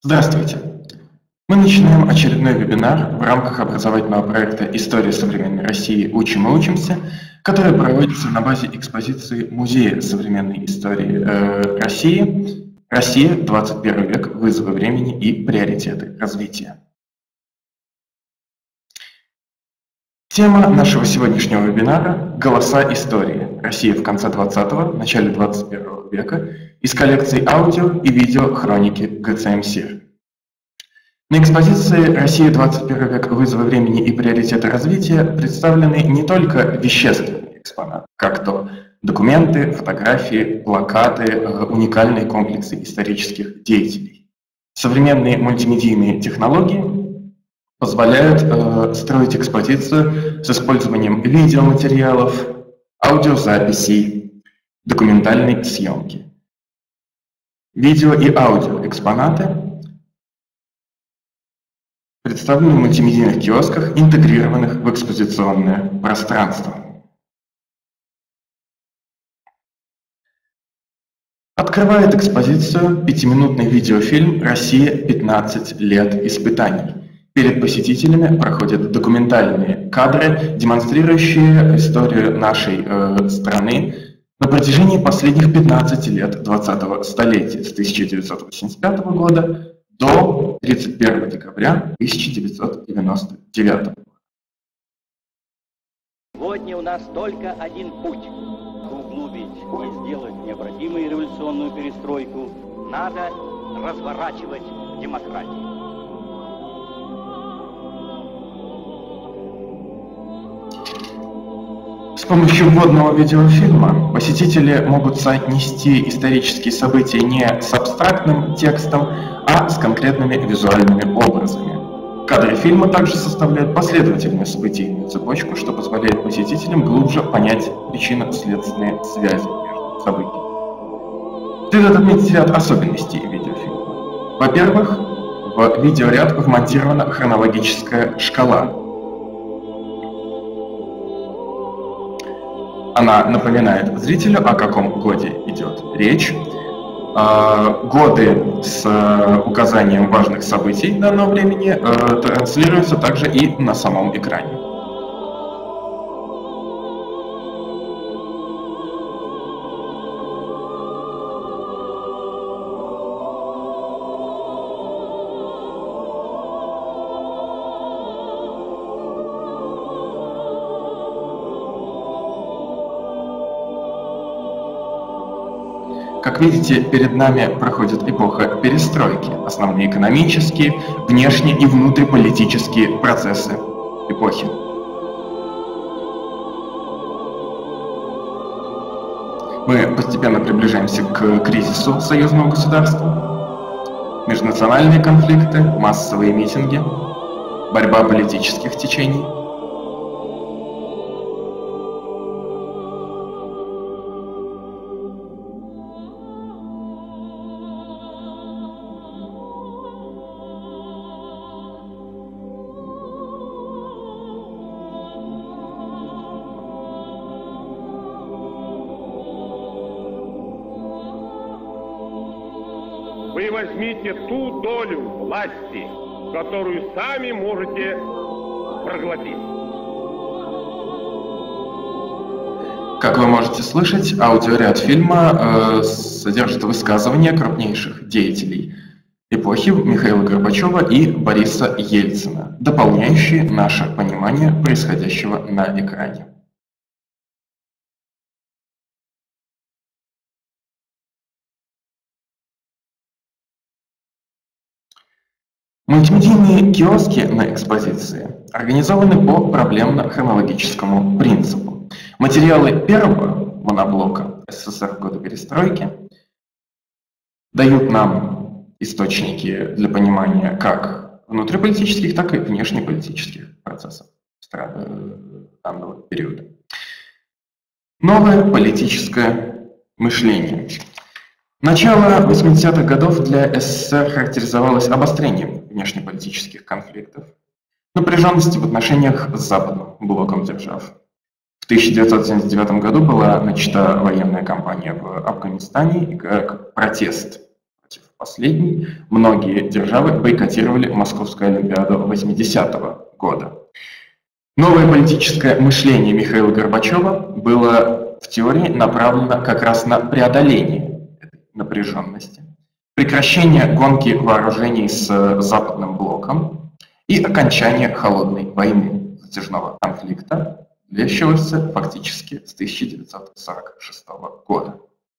Здравствуйте! Мы начинаем очередной вебинар в рамках образовательного проекта «История современной России. Учим и учимся», который проводится на базе экспозиции Музея современной истории России «Россия. 21 век. Вызовы времени и приоритеты развития». Тема нашего сегодняшнего вебинара – «Голоса истории. Россия в конце 20-го, начале 21 века» из коллекции аудио и видео хроники ГЦМСИР. На экспозиции «Россия. 21 век. Вызовы времени и приоритеты развития» представлены не только вещественные экспонаты, как то документы, фотографии, плакаты, уникальные комплексы исторических деятелей. Современные мультимедийные технологии позволяют строить экспозицию с использованием видеоматериалов, аудиозаписей, документальной съемки. Видео и аудиоэкспонаты представлены в мультимедийных киосках, интегрированных в экспозиционное пространство. Открывает экспозицию 5-минутный видеофильм «Россия. 15 лет испытаний». Перед посетителями проходят документальные кадры, демонстрирующие историю нашей страны на протяжении последних 15 лет 20-го столетия, с 1985 года до 31 декабря 1999 года. Сегодня у нас только один путь. Углубить и сделать необратимую революционную перестройку надо разворачивать демократию. С помощью вводного видеофильма посетители могут соотнести исторические события не с абстрактным текстом, а с конкретными визуальными образами. Кадры фильма также составляют последовательную событийную цепочку, что позволяет посетителям глубже понять причинно-следственные связи между событиями. Следует отметить ряд особенностей видеофильма. Во-первых, в видеоряд вмонтирована хронологическая шкала. Она напоминает зрителю, о каком годе идет речь. Годы с указанием важных событий данного времени транслируются также и на самом экране. Как видите, перед нами проходит эпоха перестройки, основные экономические, внешне- и внутриполитические процессы эпохи. Мы постепенно приближаемся к кризису союзного государства, межнациональные конфликты, массовые митинги, борьба политических течений. Вы возьмите ту долю власти, которую сами можете проглотить. Как вы можете слышать, аудиоряд фильма содержит высказывания крупнейших деятелей эпохи Михаила Горбачева и Бориса Ельцина, дополняющие наше понимание происходящего на экране. Мультимедийные киоски на экспозиции организованы по проблемно-хронологическому принципу. Материалы первого моноблока СССР в годы перестройки дают нам источники для понимания как внутриполитических, так и внешнеполитических процессов данного периода. Новое политическое мышление. Начало 80-х годов для СССР характеризовалось обострением внешнеполитических конфликтов, напряженности в отношениях с Западным блоком держав. В 1979 году была начата военная кампания в Афганистане как протест против последний, многие державы бойкотировали Московскую Олимпиаду 80-го года. Новое политическое мышление Михаила Горбачева было в теории направлено как раз на преодоление этой напряженности, прекращение гонки вооружений с Западным блоком и окончание холодной войны, затяжного конфликта, длящегося фактически с 1946 года.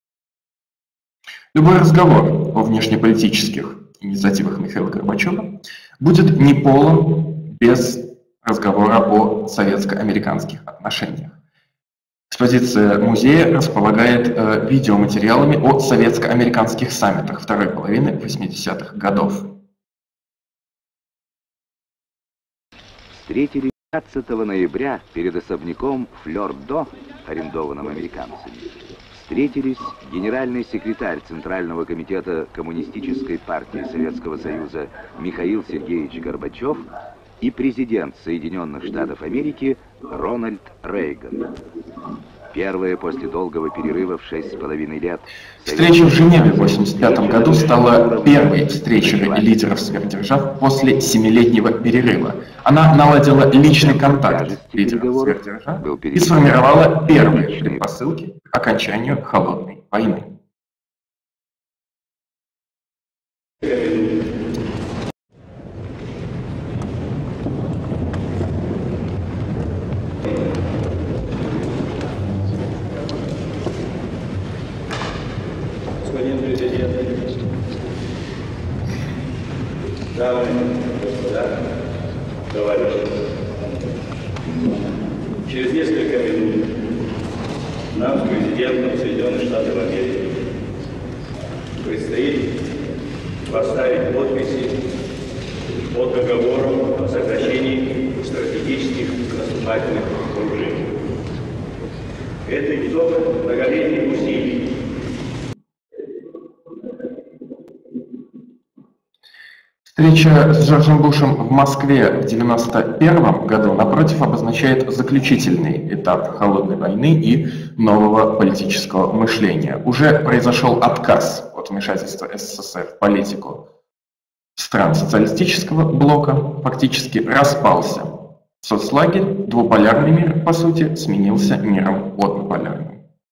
Любой разговор о внешнеполитических инициативах Михаила Горбачева будет неполон без разговора о советско-американских отношениях. Экспозиция музея располагает видеоматериалами о советско-американских саммитах второй половины 80-х годов. Встретились 15 ноября перед особняком Флёр-До, арендованным американцами. Встретились генеральный секретарь Центрального комитета Коммунистической партии Советского Союза Михаил Сергеевич Горбачев и президент Соединенных Штатов Америки Рональд Рейган. Первая после долгого перерыва в 6,5 лет. Встреча в Женеве в 1985 году стала первой встречей лидеров сверхдержав после 7-летнего перерыва. Она наладила личный контакт лидеров сверхдержав и сформировала первые предпосылки к окончанию холодной войны. Господин президент, дамы и господа, товарищи, через несколько минут нам с президентом Соединенных Штатов Америки предстоит поставить подписи под договором о сокращении стратегических наступательных вооружений. Это итог многолетних усилий. Встреча с Джорджем Бушем в Москве в 1991 году, напротив, обозначает заключительный этап холодной войны и нового политического мышления. Уже произошел отказ от вмешательства СССР в политику стран социалистического блока, фактически распался соцлагерь, двуполярный мир, по сути, сменился миром однополярным.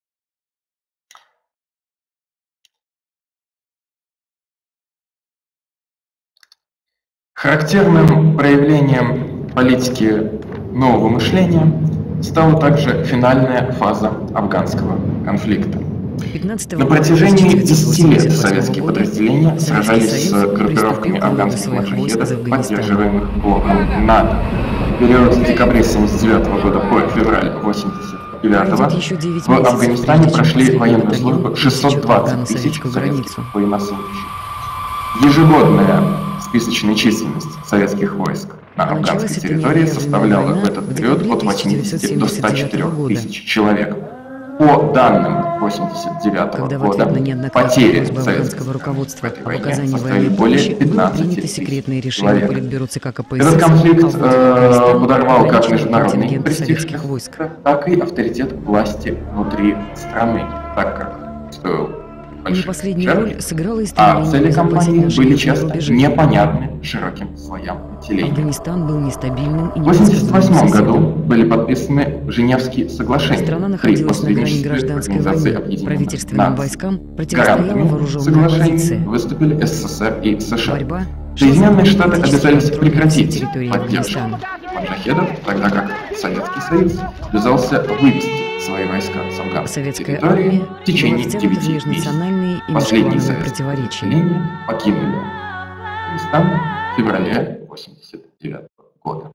Характерным проявлением политики нового мышления стала также финальная фаза афганского конфликта. На протяжении 10 лет советские подразделения сражались с группировками афганских маджахедов, поддерживаемых блоком НАТО. В период с декабря 1979 года по февраль 1989 в Афганистане прошли военную службу 620 тысяч советских военнослужащих. Ежегодная списочная численность советских войск на афганской территории составляла в этот период от 80 до 104 тысяч человек. По данным 1989 года, потери советского руководства в этой войне составили более 15 тысяч человек. Этот конфликт подорвал как международный престиж войск, так и авторитет власти внутри страны, так как стоил больших жертв, а цели кампании были часто непонятны широким слоям населения. Афганистан был нестабильным и в 1988 году были подписаны Женевские соглашения. Страна находилась на грани гражданской войны. Правительственным войскам противостояла вооруженная оппозиция. Выступили СССР и США. Соединенные Штаты обязались прекратить поддержку маджахедов, тогда как Советский Союз обязался вывести свои войска с афганской территории в течение 9 месяцев. Последние советские подразделения покинули Афганистан в феврале 1989 года.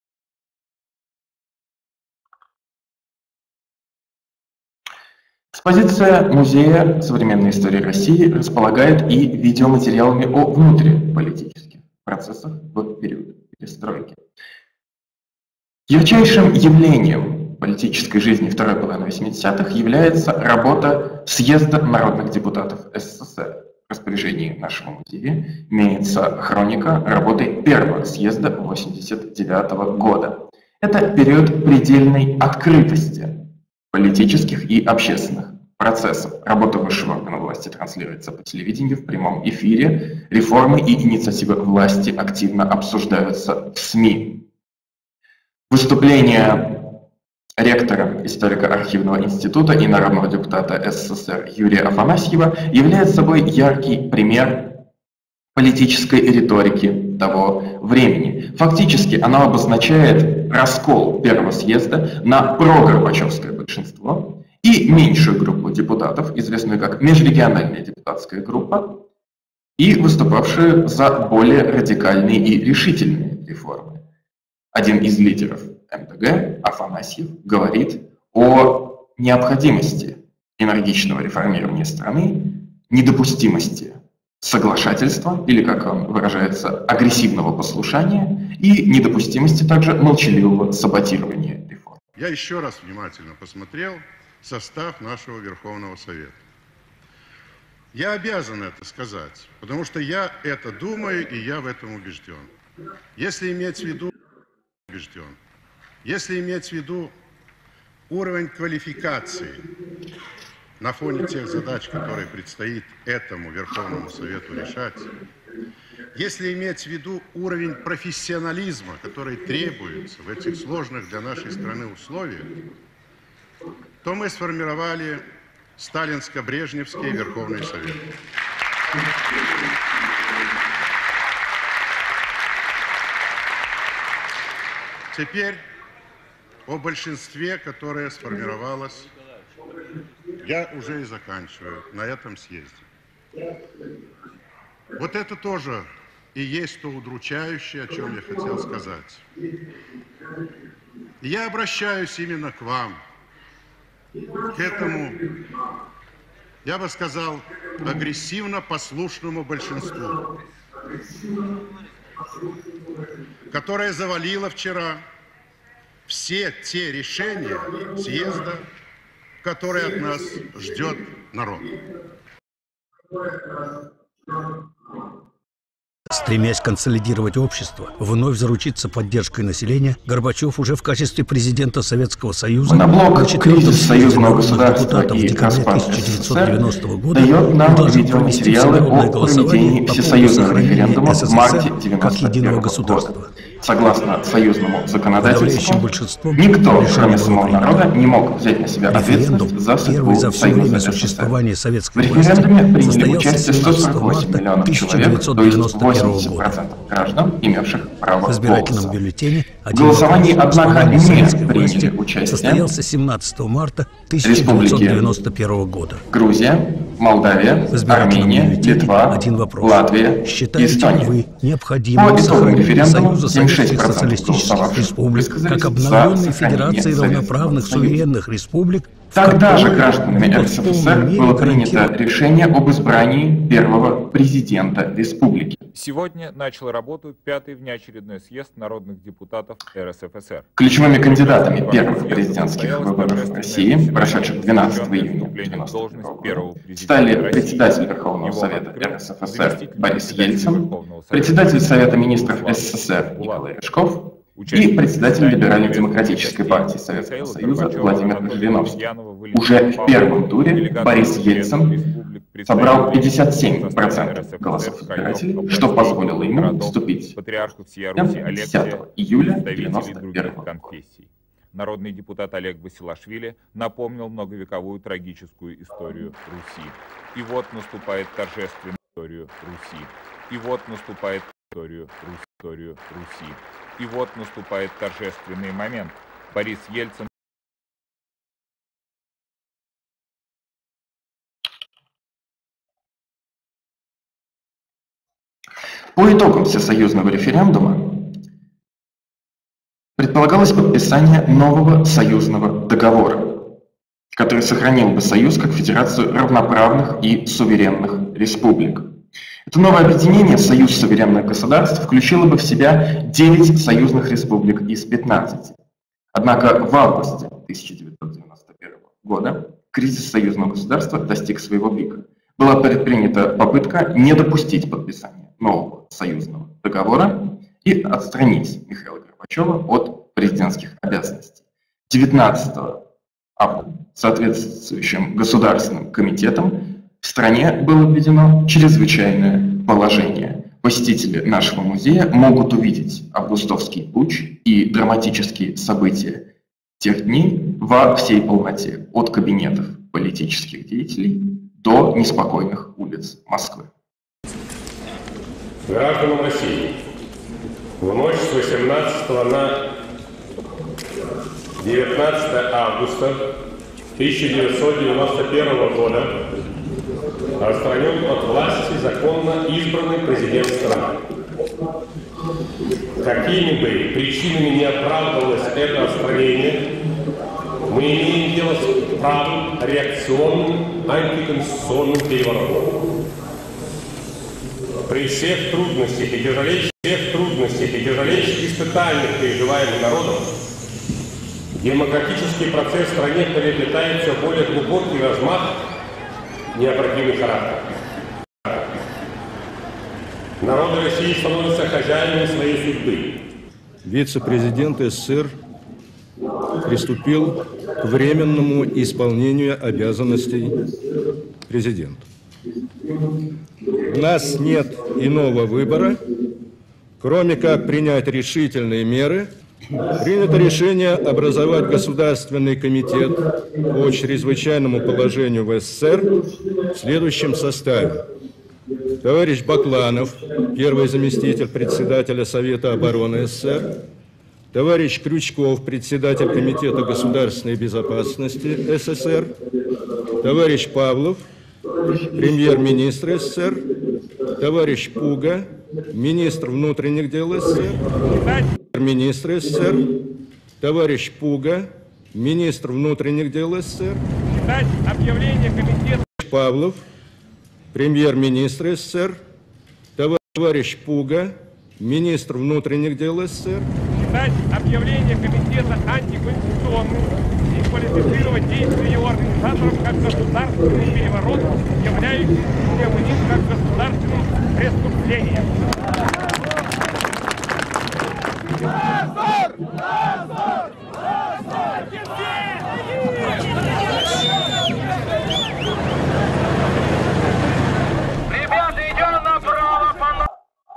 Экспозиция Музея современной истории России располагает и видеоматериалами о внутриполитических процессах в период перестройки. Ярчайшим явлением политической жизни второй половины 80-х является работа Съезда народных депутатов СССР. В распоряжении нашего музея имеется хроника работы первого съезда 1989 года. Это период предельной открытости политических и общественных процессов. Работа высшего органа власти транслируется по телевидению в прямом эфире. Реформы и инициативы власти активно обсуждаются в СМИ. Выступление ректора историко-архивного института и народного депутата СССР Юрия Афанасьева является собой яркий пример политической риторики того времени. Фактически оно обозначает раскол первого съезда на прогорбачевское большинство и меньшую группу депутатов, известную как межрегиональная депутатская группа, и выступавшие за более радикальные и решительные реформы. Один из лидеров МДГ, Афанасьев, говорит о необходимости энергичного реформирования страны, недопустимости соглашательства, или, как он выражается, агрессивного послушания, и недопустимости также молчаливого саботирования реформ. Я еще раз внимательно посмотрел состав нашего Верховного Совета. Я обязан это сказать, потому что я это думаю, и я в этом убежден. Если иметь в виду уровень квалификации на фоне тех задач, которые предстоит этому Верховному Совету решать, если иметь в виду уровень профессионализма, который требуется в этих сложных для нашей страны условиях, то мы сформировали сталинско-брежневский Верховный Совет. Теперь о большинстве, которое сформировалось, я уже и заканчиваю, на этом съезде. Вот это тоже и есть то удручающее, о чем я хотел сказать. Я обращаюсь именно к вам, к этому, я бы сказал, агрессивно послушному большинству, которое завалило вчера все те решения съезда, которые от нас ждет народ. Стремясь консолидировать общество, вновь заручиться поддержкой населения, Горбачев уже в качестве президента Советского Союза Моноблок «Кризис союзного государства и распад СССР» дает нам видеоматериалы о проведении всесоюзного референдума в марте 1991 года. Согласно союзному законодательству, никто, кроме самого народа, не мог взять на себя ответственность за судьбу Союза СССР. В референдуме приняли участие 148 миллионов человек, то есть 80% граждан, имевших право голоса. В голосовании, однако, не приняли участие состоялся 17 марта 1991 года. Грузия, Молдавия, Армения, Литва, Латвия и Эстония. По итогам референдума 76% голосовавших высказались как за обновленной сохранение Федерации равноправных Советского Союза. суверенных республик. Тогда же гражданами СССР было принято решение об избрании первого президента республики. Сегодня начал работу 5-й внеочередной съезд народных депутатов РСФСР. Ключевыми кандидатами первых президентских выборов в России, прошедших 12 июня 1991 года, стали председатель Верховного Совета РСФСР Борис Ельцин, председатель Совета министров СССР Николай Рыжков и председатель Либерально-демократической партии Советского Союза Владимир Жириновский. Уже в первом туре Борис Ельцин собрал 57% голосов избирателей, что позволило ему вступить в 10 июля 1991 года. Народный депутат Олег Басилашвили напомнил многовековую трагическую историю Руси. И вот наступает торжественная история Руси. И вот наступает историю Руси. И вот наступает торжественный момент. Борис Ельцин. По итогам всесоюзного референдума предполагалось подписание нового союзного договора, который сохранил бы Союз как федерацию равноправных и суверенных республик. Это новое объединение, Союз суверенных государств, включило бы в себя 9 союзных республик из 15. Однако в августе 1991 года кризис союзного государства достиг своего пика. Была предпринята попытка не допустить подписания нового союзного договора и отстранить Михаила Горбачева от президентских обязанностей. 19 августа соответствующим государственным комитетом в стране было введено чрезвычайное положение. Посетители нашего музея могут увидеть августовский путч и драматические события тех дней во всей полноте, от кабинетов политических деятелей до неспокойных улиц Москвы. Гражданам России, в ночь с 18 на 19 августа 1991 года отстранен от власти законно избранный президент страны. Какими бы причинами не оправдывалось это отстранение, мы имеем дело с правым, реакционным, антиконституционным переворотом. При всех трудностях и тяжелейших испытаниях, переживаемых народом, демократический процесс в стране приобретает все более глубокий размах, необратимый характер. Народы России становятся хозяинами своей судьбы. Вице-президент СССР приступил к временному исполнению обязанностей президента. У нас нет иного выбора, кроме как принять решительные меры. Принято решение образовать Государственный комитет по чрезвычайному положению в СССР в следующем составе. Товарищ Бакланов, первый заместитель председателя Совета обороны СССР. Товарищ Крючков, председатель Комитета государственной безопасности СССР. Товарищ Павлов, премьер-министр СССР. Товарищ Пуга, министр внутренних дел СССР. Министр СССР, товарищ Пуга, министр внутренних дел СССР. Читать объявление комитета. Павлов, премьер-министр СССР, товарищ Пуга, министр внутренних дел СССр. Читать объявление комитета антиконституционным и квалифицировать действия его организаторов как государственный переворот, являющийся систему них как государственным преступлением. Ребята, идем направо по...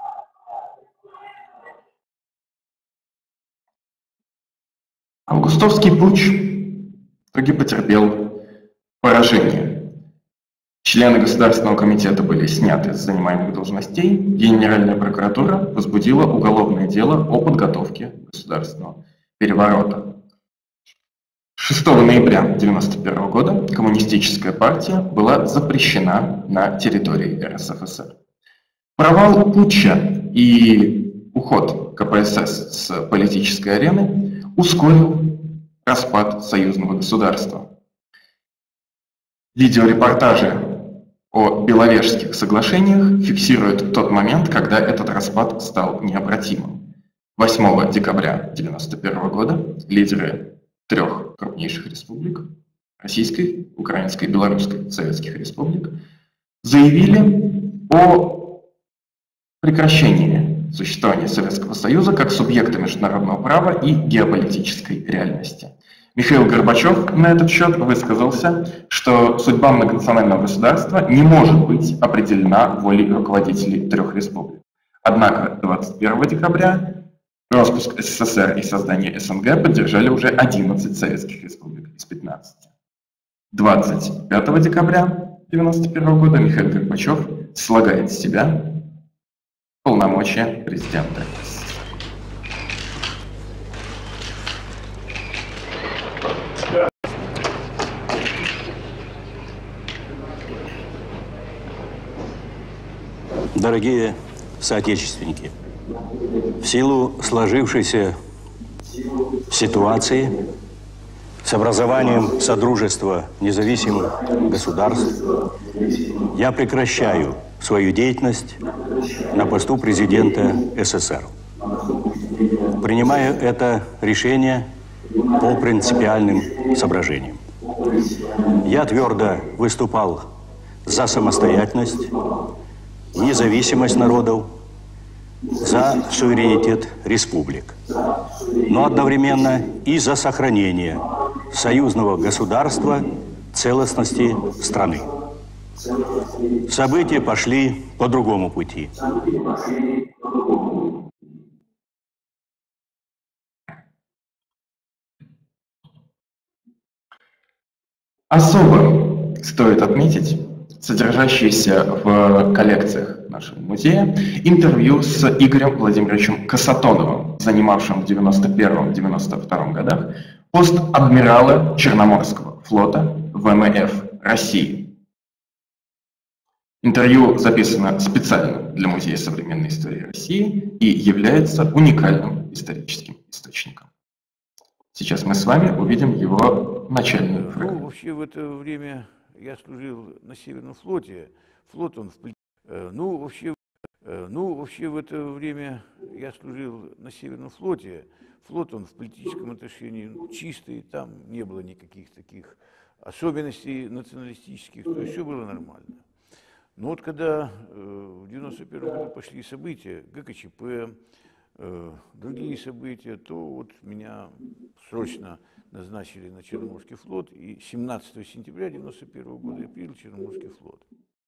Августовский путч таки потерпел поражение. Члены Государственного комитета были сняты с занимаемых должностей. Генеральная прокуратура возбудила уголовное дело о подготовке государственного переворота. 6 ноября 1991 года коммунистическая партия была запрещена на территории РСФСР. Провал путча и уход КПСС с политической арены ускорил распад союзного государства. Видеорепортажи о Беловежских соглашениях фиксируют тот момент, когда этот распад стал необратимым. 8 декабря 1991 года лидеры трех крупнейших республик – Российской, Украинской и Белорусской советских республик – заявили о прекращении существования Советского Союза как субъекта международного права и геополитической реальности. Михаил Горбачев на этот счет высказался, что судьба многонационального государства не может быть определена волей руководителей трех республик. Однако 21 декабря распуск СССР и создание СНГ поддержали уже 11 советских республик из 15. 25 декабря 1991 года Михаил Горбачев слагает с себя полномочия президента. Дорогие соотечественники, в силу сложившейся ситуации с образованием Содружества независимых государств я прекращаю свою деятельность на посту президента СССР. Принимаю это решение по принципиальным соображениям. Я твердо выступал за самостоятельность, независимость народов, за суверенитет республик, но одновременно и за сохранение союзного государства, целостности страны. События пошли по другому пути. Особо стоит отметить содержащиеся в коллекциях нашего музея интервью с Игорем Владимировичем Касатоновым, занимавшим в 1991-1992 годах пост адмирала Черноморского флота ВМФ России. Интервью записано специально для Музея современной истории России и является уникальным историческим источником. Сейчас мы с вами увидим его начальную фрагменту. Вообще в это время я служил на Северном флоте. Флот он вообще в это время я служил на Северном флоте. Флот он в политическом отношении чистый, там не было никаких таких особенностей националистических, то есть все было нормально. Но вот когда в 91 году пошли события, ГКЧП, другие события, то вот меня срочно назначили на Черноморский флот, и 17 сентября 91 года я принял Черноморский флот.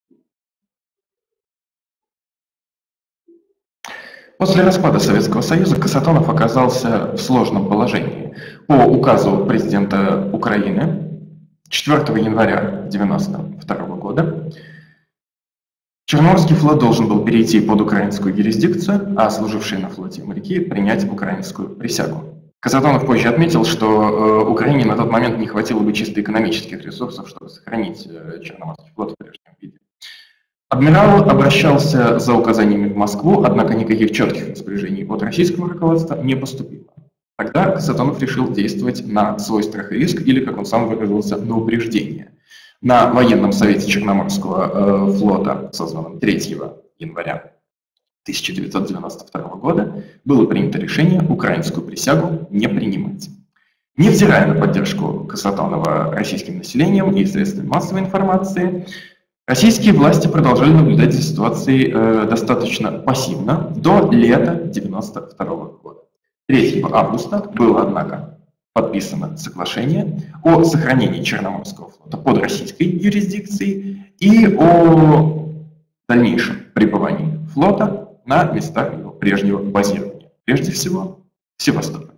После распада Советского Союза Касатонов оказался в сложном положении. По указу президента Украины 4 января 1992 года Черноморский флот должен был перейти под украинскую юрисдикцию, а служившие на флоте моряки принять украинскую присягу. Касатонов позже отметил, что Украине на тот момент не хватило бы чисто экономических ресурсов, чтобы сохранить Черноморский флот в прежнем виде. Адмирал обращался за указаниями в Москву, однако никаких четких распоряжений от российского руководства не поступило. Тогда Касатонов решил действовать на свой страх и риск, или, как он сам выразился, на упреждение. На военном совете Черноморского флота, созданном 3 января 1992 года, было принято решение украинскую присягу не принимать. Невзирая на поддержку Касатонова российским населением и средствами массовой информации, российские власти продолжали наблюдать за ситуацией достаточно пассивно до лета 1992 года. 3 августа было, однако, подписано соглашение о сохранении Черноморского флота под российской юрисдикцией и о дальнейшем пребывании флота на местах его прежнего базирования, прежде всего в Севастополе.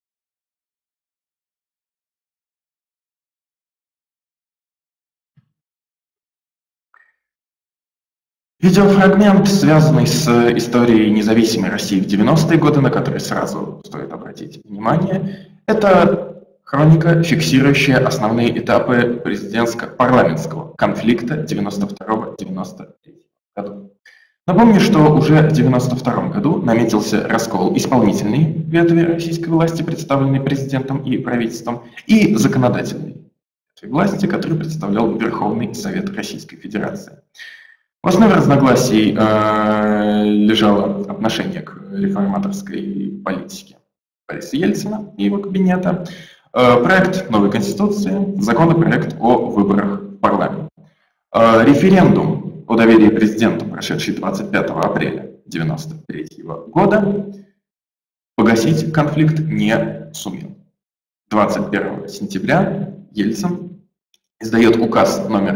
Видеофрагмент, связанный с историей независимой России в 90-е годы, на который сразу стоит обратить внимание, это хроника, фиксирующая основные этапы президентско-парламентского конфликта 92-93 году. Напомню, что уже в 1992 году наметился раскол исполнительной ветви российской власти, представленной президентом и правительством, и законодательной ветви власти, которую представлял Верховный Совет Российской Федерации. В основе разногласий лежало отношение к реформаторской политике Бориса Ельцина и его кабинета, проект новой Конституции, законопроект о выборах в парламент. Референдум о доверии президенту, прошедший 25 апреля 1993 года, погасить конфликт не сумел. 21 сентября Ельцин издает указ номер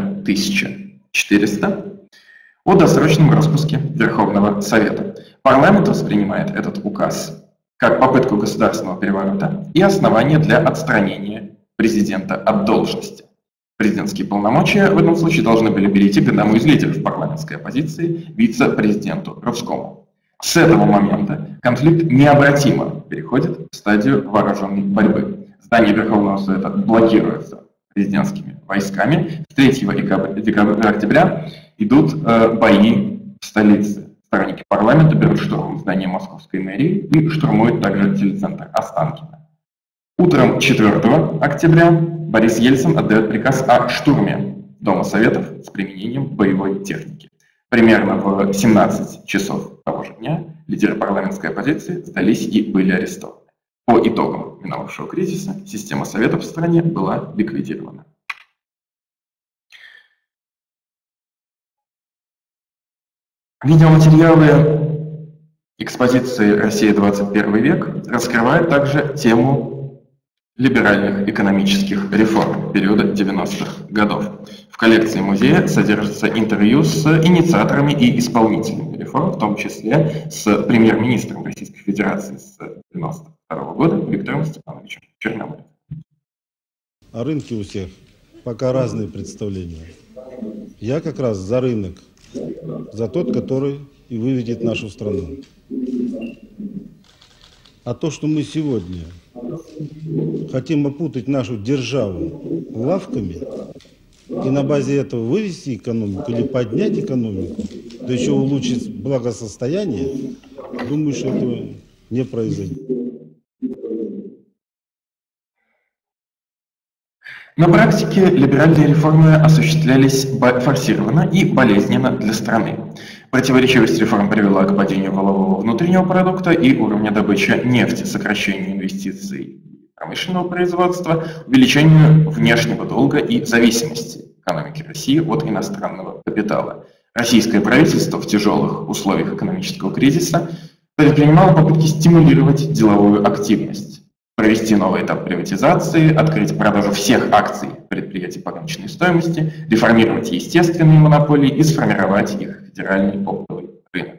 1400 о досрочном распуске Верховного Совета. Парламент воспринимает этот указ как попытку государственного переворота и основание для отстранения президента от должности. Президентские полномочия в этом случае должны были перейти к одному из лидеров парламентской оппозиции, вице-президенту Русскому. С этого момента конфликт необратимо переходит в стадию вооруженной борьбы. Здание Верховного Совета блокируется президентскими войсками. С 3 октября идут бои в столице. Сторонники парламента берут штурмом здание Московской мэрии и штурмуют также телецентр Останкино. Утром 4 октября Борис Ельцин отдает приказ о штурме Дома Советов с применением боевой техники. Примерно в 17 часов того же дня лидеры парламентской оппозиции сдались и были арестованы. По итогам минувшего кризиса система Советов в стране была ликвидирована. Видеоматериалы экспозиции «Россия 21 век» раскрывают также тему либеральных экономических реформ периода 90-х годов. В коллекции музея содержится интервью с инициаторами и исполнителями реформ, в том числе с премьер-министром Российской Федерации с 1992 года Виктором Степановичем Черномырдиным. О рынке у всех пока разные представления. Я как раз за рынок, за тот, который и выведет нашу страну. А то, что мы сегодня хотим опутать нашу державу лавками и на базе этого вывести экономику или поднять экономику, да еще улучшить благосостояние, думаю, что этого не произойдет. На практике либеральные реформы осуществлялись форсированно и болезненно для страны. Противоречивость реформ привела к падению валового внутреннего продукта и уровня добычи нефти, сокращению инвестиций промышленного производства, увеличению внешнего долга и зависимости экономики России от иностранного капитала. Российское правительство в тяжелых условиях экономического кризиса предпринимало попытки стимулировать деловую активность, провести новый этап приватизации, открыть продажу всех акций предприятий по рыночной стоимости, реформировать естественные монополии и сформировать их федеральный оптовый рынок.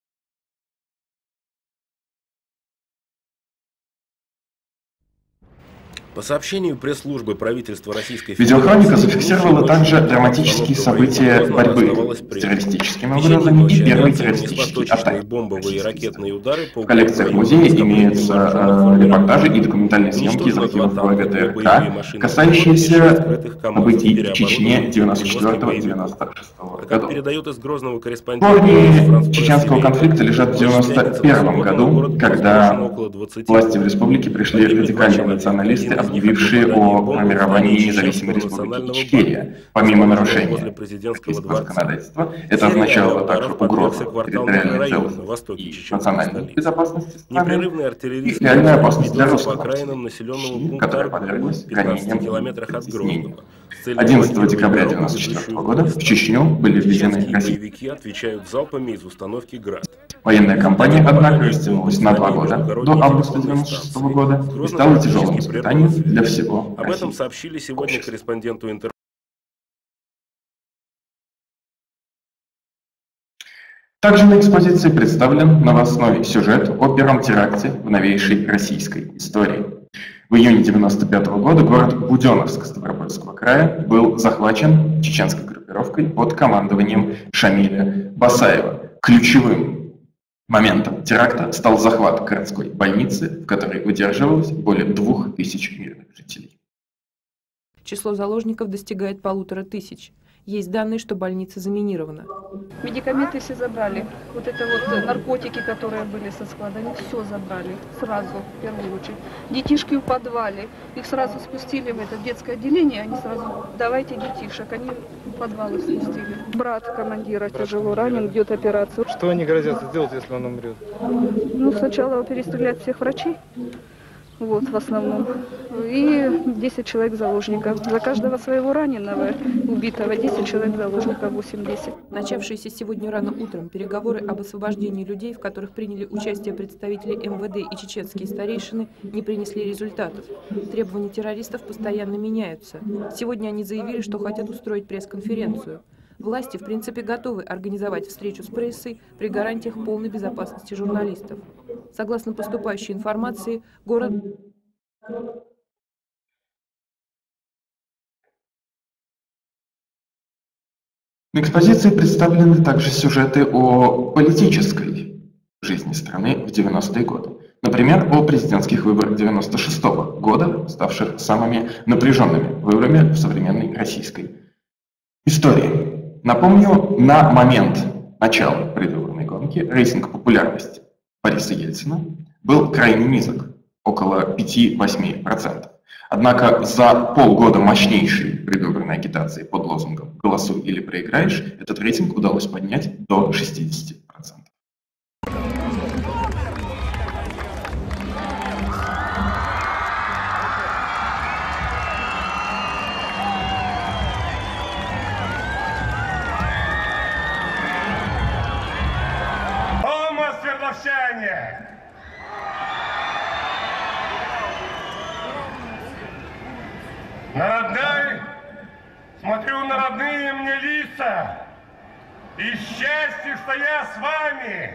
По сообщению пресс-службы правительства Российской Федерации, видеохроника зафиксировала также драматические события борьбы с террористическими угрозами и первые террористические атаки. В коллекциях музея имеются репортажи и документальные съемки из архивов ВГТРК, касающиеся событий в Чечне 94-96 годов. Корни чеченского конфликта лежат в 91 году, когда власти в республике пришли радикальные националисты, объявившие о формировании независимой республики Ичкерия. Помимо нарушения российского законодательства, это означало также угрозу территориальной целостности и национальной безопасности страны и реальную опасность для русского населения, которые подверглись гонениям и стеснениям. 11 декабря 1994 года в Чечню были введены российские. Военная кампания, однако, растянулась на 2 года, до августа 1996 года, и стала тяжелым испытанием для всего Об этом сообщили сегодня корреспонденту Интер. Также на экспозиции представлен новостной сюжет о первом теракте в новейшей российской истории. В июне 1995 года город Буденновск Ставропольского края был захвачен чеченской группировкой под командованием Шамиля Басаева. Ключевым моментом теракта стал захват городской больницы, в которой удерживалось более 2000 мирных жителей. Число заложников достигает 1500. Есть данные, что больница заминирована. Медикаменты все забрали. Вот это вот наркотики, которые были со склада, они все забрали сразу, в первую очередь. Детишки в подвале, их сразу спустили в это детское отделение, они сразу, давайте детишек, они в подвалы спустили. Брат командира тяжело ранен, идет операцию. Что они грозятся сделать, если он умрет? Ну, сначала перестрелять всех врачей. Вот, в основном. И 10 человек заложников. За каждого своего раненого, убитого, 10 человек заложников, 8-10. Начавшиеся сегодня рано утром переговоры об освобождении людей, в которых приняли участие представители МВД и чеченские старейшины, не принесли результатов. Требования террористов постоянно меняются. Сегодня они заявили, что хотят устроить пресс-конференцию. Власти, в принципе, готовы организовать встречу с прессой при гарантиях полной безопасности журналистов. Согласно поступающей информации, город... На экспозиции представлены также сюжеты о политической жизни страны в 90-е годы. Например, о президентских выборах 96-го года, ставших самыми напряженными выборами в современной российской истории. Напомню, на момент начала предвыборной гонки рейтинг популярности Бориса Ельцина был крайне низок, около 5-8%. Однако за полгода мощнейшей предвыборной агитации под лозунгом «Голосуй или проиграешь» этот рейтинг удалось поднять до 60%. гордиться и счастье, что я с вами.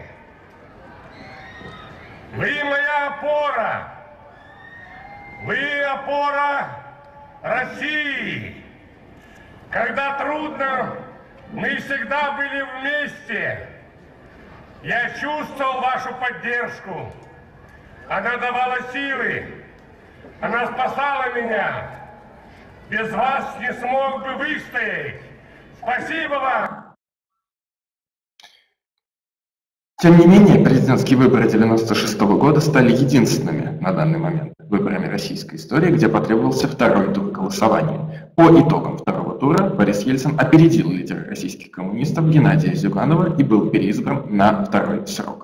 Вы моя опора. Вы опора России. Когда трудно, мы всегда были вместе. Я чувствовал вашу поддержку. Она давала силы. Она спасала меня. Без вас не смог бы выстоять. Спасибо вам. Тем не менее, президентские выборы 1996 года стали единственными на данный момент выборами российской истории, где потребовался второй тур голосования. По итогам второго тура Борис Ельцин опередил лидера российских коммунистов Геннадия Зюганова и был переизбран на второй срок.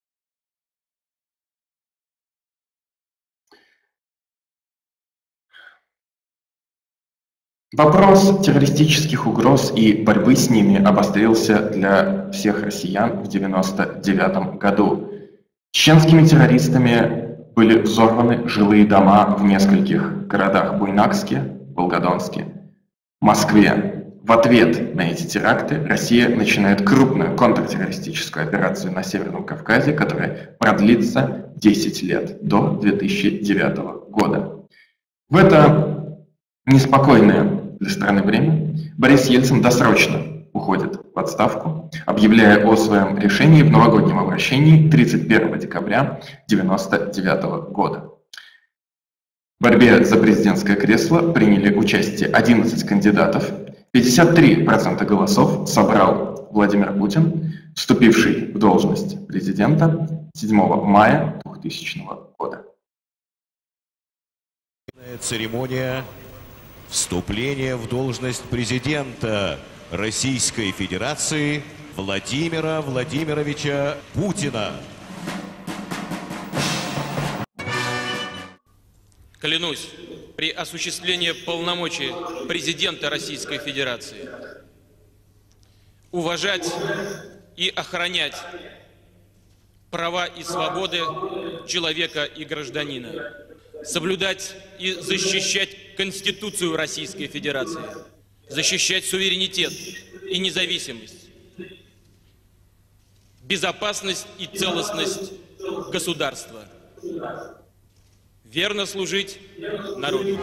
Вопрос террористических угроз и борьбы с ними обострился для всех россиян в 1999 году. Чеченскими террористами были взорваны жилые дома в нескольких городах: Буйнакске, Волгодонске, Москве. В ответ на эти теракты Россия начинает крупную контртеррористическую операцию на Северном Кавказе, которая продлится 10 лет, до 2009 года. В это неспокойное для страны время Борис Ельцин досрочно уходит в отставку, объявляя о своем решении в новогоднем обращении 31 декабря 1999 года. В борьбе за президентское кресло приняли участие 11 кандидатов. 53% голосов собрал Владимир Путин, вступивший в должность президента 7 мая 2000 года. Церемония вступления в должность президента Российской Федерации Владимира Владимировича Путина. Клянусь при осуществлении полномочий президента Российской Федерации уважать и охранять права и свободы человека и гражданина, соблюдать и защищать Конституцию Российской Федерации, защищать суверенитет и независимость, безопасность и целостность государства, верно служить народу.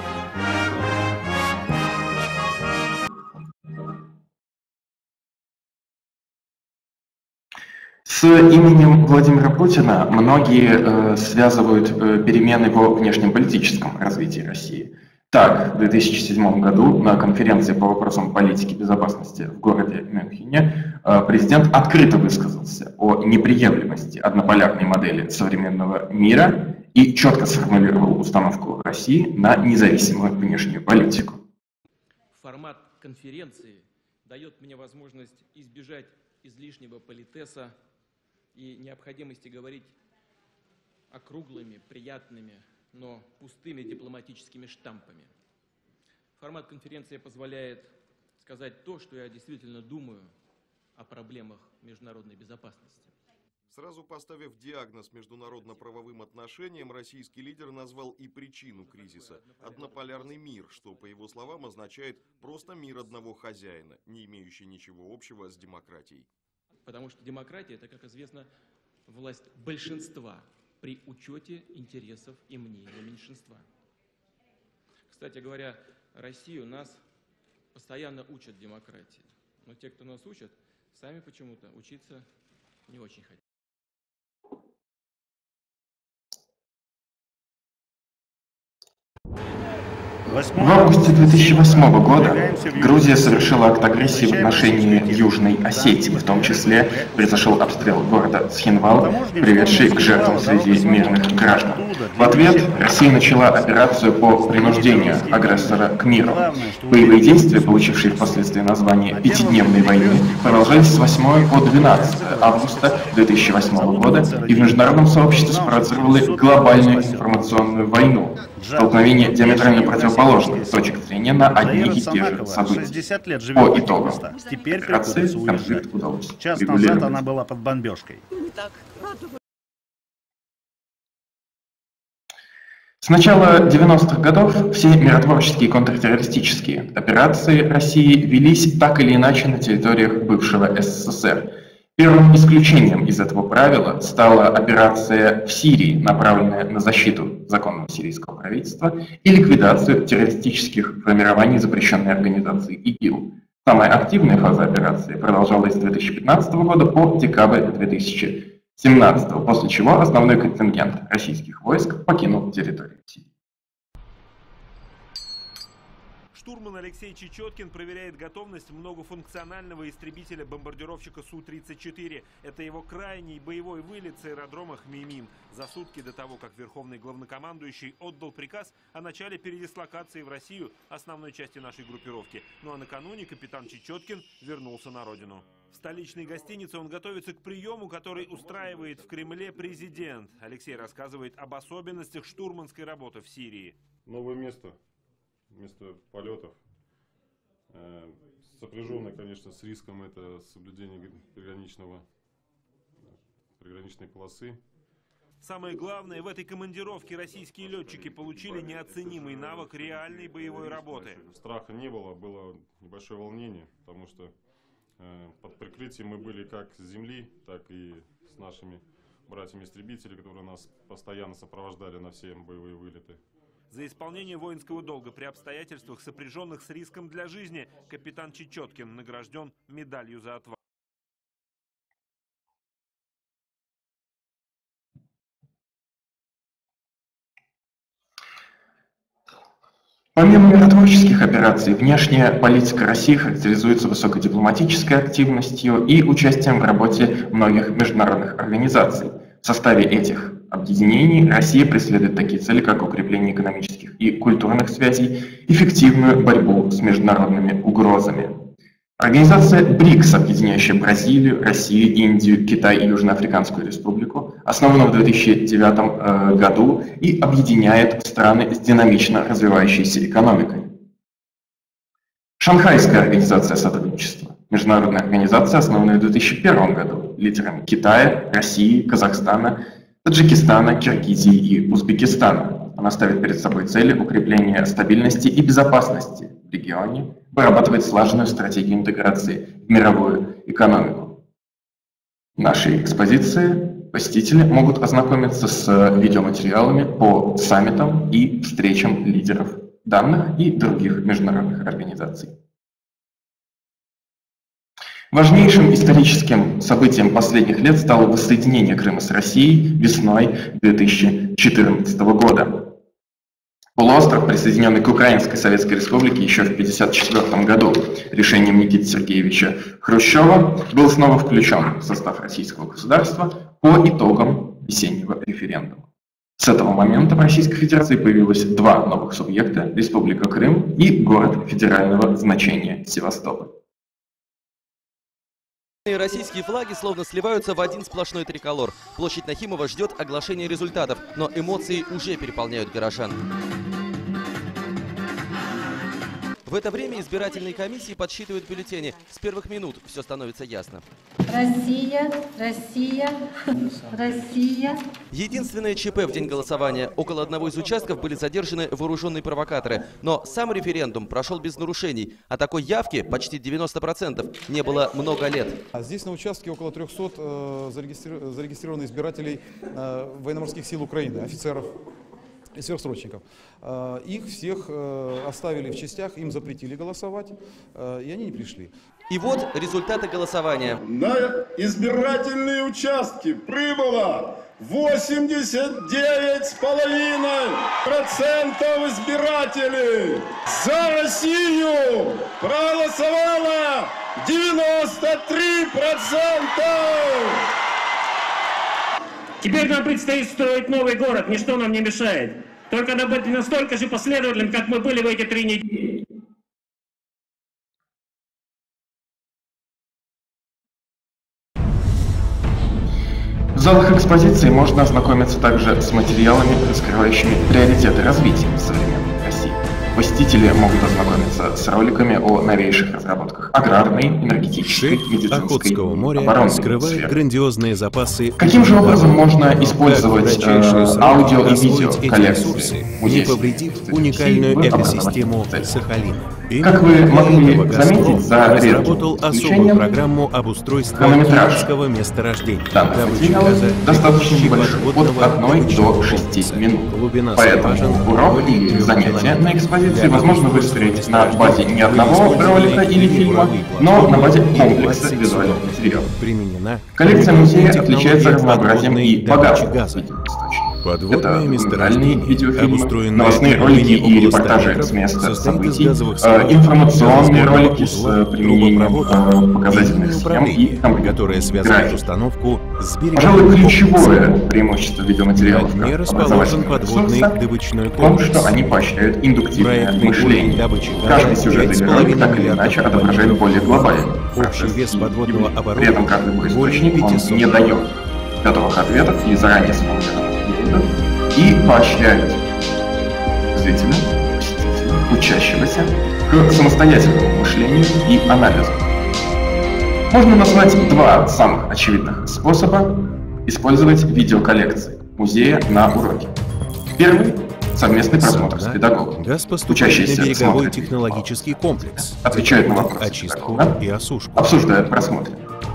С именем Владимира Путина многие связывают перемены во внешнеполитическом развитии России. Так, в 2007 году на конференции по вопросам политики безопасности в городе Мюнхене президент открыто высказался о неприемлемости однополярной модели современного мира и четко сформулировал установку России на независимую внешнюю политику. Формат конференции дает мне возможность избежать излишнего политеса и необходимости говорить округлыми, приятными, но пустыми дипломатическими штампами. Формат конференции позволяет сказать то, что я действительно думаю о проблемах международной безопасности. Сразу поставив диагноз международно-правовым отношениям, российский лидер назвал и причину кризиса – однополярный мир, что, по его словам, означает просто мир одного хозяина, не имеющий ничего общего с демократией. Потому что демократия – это, как известно, власть большинства при учете интересов и мнений меньшинства. Кстати говоря, Россию нас постоянно учат демократии, но те, кто нас учат, сами почему-то учиться не очень хотят. В августе 2008 года Грузия совершила акт агрессии в отношении Южной Осетии. В том числе произошел обстрел города Схинвал, приведший к жертвам среди мирных граждан. В ответ Россия начала операцию по принуждению агрессора к миру. Боевые действия, получившие впоследствии название «Пятидневной войны», продолжались с 8 по 12 августа 2008 года и в международном сообществе спровоцировали глобальную информационную войну. Столкновение диаметрально противоположных точек зрения на одни и те же события. По итогам операции конфликт удалось Час назад она была под бомбежкой. С начала 90-х годов все миротворческие и контртеррористические операции России велись так или иначе на территориях бывшего СССР. Первым исключением из этого правила стала операция в Сирии, направленная на защиту законного сирийского правительства и ликвидацию террористических формирований запрещенной организации ИГИЛ. Самая активная фаза операции продолжалась с 2015 года по декабрь 2017, после чего основной контингент российских войск покинул территорию Сирии. Штурман Алексей Чечеткин проверяет готовность многофункционального истребителя-бомбардировщика Су-34. Это его крайний боевой вылет с аэродрома Хмеймим. За сутки до того, как верховный главнокомандующий отдал приказ о начале передислокации в Россию основной части нашей группировки. Ну а накануне капитан Чечеткин вернулся на родину. В столичной гостинице он готовится к приему, который устраивает в Кремле президент. Алексей рассказывает об особенностях штурманской работы в Сирии. Новое место полетов, сопряженное, конечно, с риском это соблюдение приграничной полосы. Самое главное, в этой командировке российские летчики получили неоценимый навык реальной боевой работы. Страха не было, было небольшое волнение, потому что под прикрытием мы были как с земли, так и с нашими братьями-истребителями, которые нас постоянно сопровождали на все боевые вылеты. За исполнение воинского долга при обстоятельствах, сопряженных с риском для жизни, капитан Чечеткин награжден медалью за отвагу. Помимо миротворческих операций, внешняя политика России характеризуется высокой дипломатической активностью и участием в работе многих международных организаций. В составе этих объединений Россия преследует такие цели, как укрепление экономических и культурных связей, эффективную борьбу с международными угрозами. Организация БРИКС, объединяющая Бразилию, Россию, Индию, Китай и Южноафриканскую республику, основана в 2009 году и объединяет страны с динамично развивающейся экономикой. Шанхайская организация сотрудничества. Международная организация, основанная в 2001 году лидерами Китая, России, Казахстана, Таджикистана, Киргизии и Узбекистана. Она ставит перед собой цели укрепления стабильности и безопасности в регионе, вырабатывает слаженную стратегию интеграции в мировую экономику. В нашей экспозиции посетители могут ознакомиться с видеоматериалами по саммитам и встречам лидеров данных и других международных организаций. Важнейшим историческим событием последних лет стало воссоединение Крыма с Россией весной 2014 года. Полуостров, присоединенный к Украинской Советской Республике еще в 1954 году решением Никиты Сергеевича Хрущева, был снова включен в состав российского государства по итогам весеннего референдума. С этого момента в Российской Федерации появилось два новых субъекта – Республика Крым и город федерального значения Севастополь. Российские флаги словно сливаются в один сплошной триколор. Площадь Нахимова ждет оглашения результатов, но эмоции уже переполняют горожан. В это время избирательные комиссии подсчитывают бюллетени. С первых минут все становится ясно. Россия, Россия, Россия. Единственное ЧП в день голосования. Около одного из участков были задержаны вооруженные провокаторы. Но сам референдум прошел без нарушений. А такой явки, почти 90%, не было много лет. Здесь на участке около 300 зарегистрированных избирателей военно-морских сил Украины, офицеров и сверхсрочников. Их всех оставили в частях, им запретили голосовать, и они не пришли. И вот результаты голосования. На избирательные участки прибыло 89,5% избирателей. За Россию проголосовало 93%. Теперь нам предстоит строить новый город, ничто нам не мешает. Только надо быть настолько же последовательным, как мы были в эти 3 недели. В залах экспозиции можно ознакомиться также с материалами, раскрывающими приоритеты развития современной России. Посетители могут ознакомиться с роликами о новейших разработках аграрной, энергетической, медицинской Охотского и моря оборонной скрывает сферы. грандиозные запасы. Каким же образом можно использовать аудио и видео коллекции, не повредив уникальную экосистему Сахалина? Как вы могли заметить, за редким разработал особую исключением, программу обустройства хронометраж киевского месторождения. данных материалов достаточно небольшой, от 1 до 6 минут. Поэтому урок или занятие на экспозиции возможно выстроить на базе не одного ролика или фильма, но на базе комплекса визуальных материалов. Коллекция музея отличается разнообразием и богатством. Это документальные видеофильмы, новостные ролики и репортажи с места событий, информационные ролики с применением показательных схем и компьютерной графики. Пожалуй, ключевое преимущество видеоматериалов как образовательного ресурса в том, что они поощряют индуктивное мышление. Каждый сюжет или ролик так или иначе отображает более глобальный процесс. При этом каждый источник он не дает готовых ответов и заранее сформулированных выводов и поощряет зрителя, посетителя, учащегося к самостоятельному мышлению и анализу. Можно назвать два самых очевидных способа использовать видеоколлекции музея на уроке. Первый — совместный просмотр с педагогом. Учащиеся смотрят технологический комплекс, отвечают на вопросы очистку и осушку, обсуждают просмотр.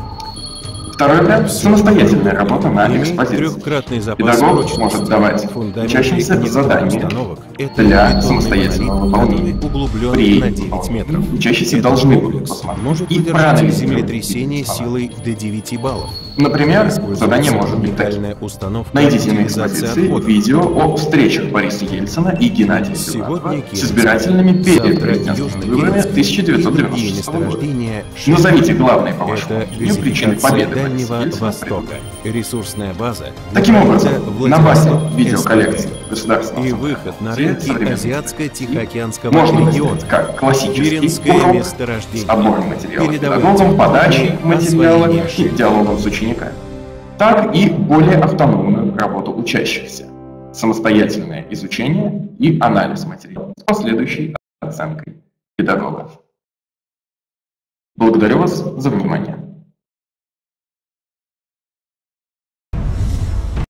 Второй вариант — самостоятельная работа на экспозиции. Педагог может давать учащимся задания для самостоятельного выполнения. При выполнении учащиеся должны будут посмотреть и проанализировать землетрясение силой до 9 баллов. Например, задание может быть таким. Найдите на экспозиции видео о встречах Бориса Ельцина и Геннадия Зюганова с избирательными перед президентскими выборами 1996 года. Назовите главные, по вашему мнению, причины победы Бориса Ельцина. Ресурсная база. Таким образом, на базе видеоколлекции государственного и выход на рынки Азиатско-Тихоокеанского можно региона. назвать как классический Веренское урок месторождение. с отбором материала Передовые педагогом, подачей технологии, материала освоение и диалогом с учениками, так и более автономную работу учащихся, самостоятельное изучение и анализ материала с последующей оценкой педагога. Благодарю вас за внимание.